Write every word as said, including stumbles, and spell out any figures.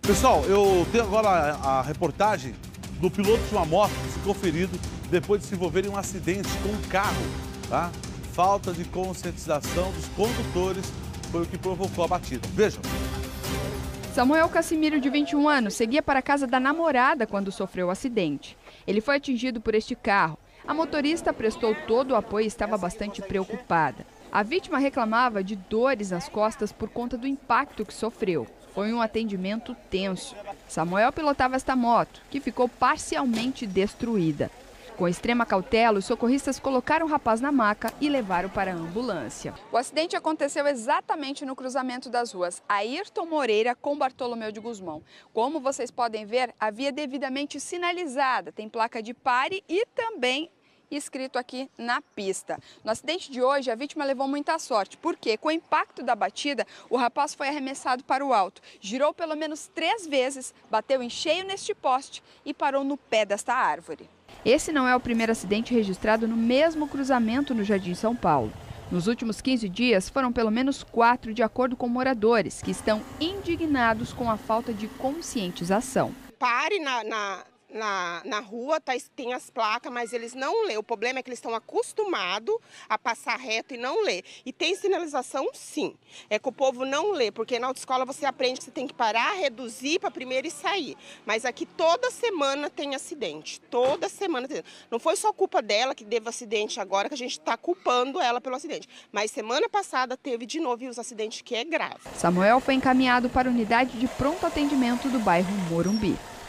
Pessoal, eu tenho agora a, a reportagem do piloto de uma moto que ficou ferido depois de se envolver em um acidente com um carro, tá? Falta de conscientização dos condutores foi o que provocou a batida. Vejam. Samuel Cassimiro, de vinte e um anos, seguia para a casa da namorada quando sofreu o acidente. Ele foi atingido por este carro. A motorista prestou todo o apoio e estava bastante preocupada. A vítima reclamava de dores nas costas por conta do impacto que sofreu. Foi um atendimento tenso. Samuel pilotava esta moto, que ficou parcialmente destruída. Com extrema cautela, os socorristas colocaram o rapaz na maca e levaram para a ambulância. O acidente aconteceu exatamente no cruzamento das ruas Ayrton Moreira com Bartolomeu de Gusmão. Como vocês podem ver, a via é devidamente sinalizada, tem placa de pare e também escrito aqui na pista. No acidente de hoje, a vítima levou muita sorte, porque com o impacto da batida, o rapaz foi arremessado para o alto, girou pelo menos três vezes, bateu em cheio neste poste e parou no pé desta árvore. Esse não é o primeiro acidente registrado no mesmo cruzamento no Jardim São Paulo. Nos últimos quinze dias, foram pelo menos quatro, de acordo com moradores, que estão indignados com a falta de conscientização. Pare na... na... Na, na rua tá, tem as placas, mas eles não lê. O problema é que eles estão acostumados a passar reto e não lê. E tem sinalização, sim. É que o povo não lê, porque na autoescola você aprende que você tem que parar, reduzir para primeiro e sair. Mas aqui toda semana tem acidente. Toda semana tem. Não foi só culpa dela que teve acidente agora, que a gente está culpando ela pelo acidente. Mas semana passada teve de novo os acidentes, que é grave. Samuel foi encaminhado para a unidade de pronto atendimento do bairro Morumbi.